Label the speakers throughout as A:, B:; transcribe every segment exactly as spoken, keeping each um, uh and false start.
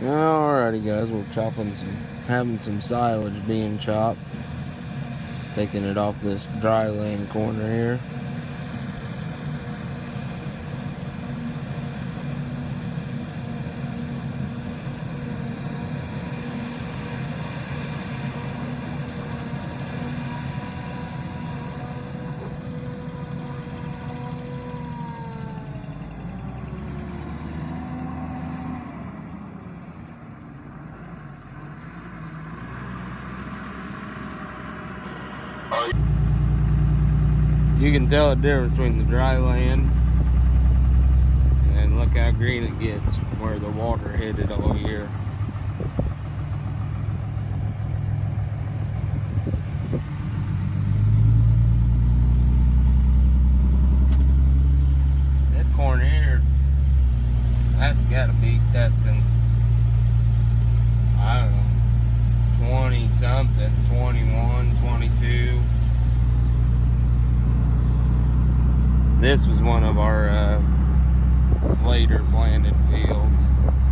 A: Alrighty guys, we're chopping some, having some silage being chopped. Taking it off this dry land corner here. You can tell the difference between the dry land and look how green it gets from where the water hit it all year. This corner here, that's got to be testing, I don't know, twenty something, twenty-one, twenty-two. This was one of our uh, later planted fields.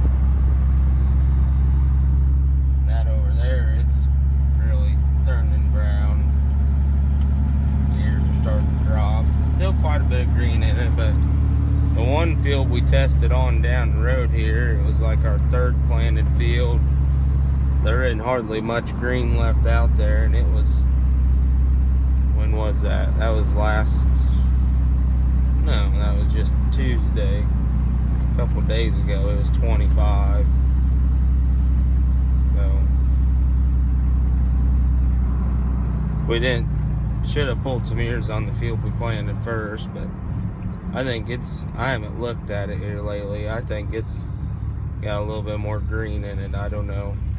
A: That over there, it's really turning brown. Ears are starting to drop. Still quite a bit of green in it, but the one field we tested on down the road here, it was like our third planted field. There isn't hardly much green left out there, and it was, when was that? That was last, no, that was just Tuesday. A couple days ago, it was twenty-five. So, we didn't, should have pulled some ears on the field we planted first, but I think it's, I haven't looked at it here lately. I think it's got a little bit more green in it. I don't know.